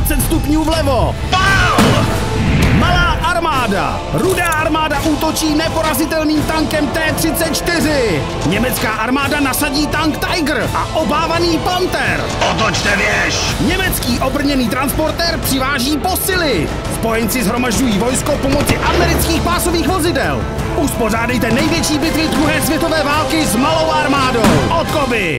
120 stupňů vlevo. Malá armáda. Rudá armáda útočí neporazitelným tankem T-34. Německá armáda nasadí tank Tiger a obávaný Panther. Otočte věž! Německý obrněný transportér přiváží posily. Spojenci shromažďují vojsko pomocí amerických pásových vozidel. Uspořádejte největší bitvy druhé světové války s malou armádou. Od Koby!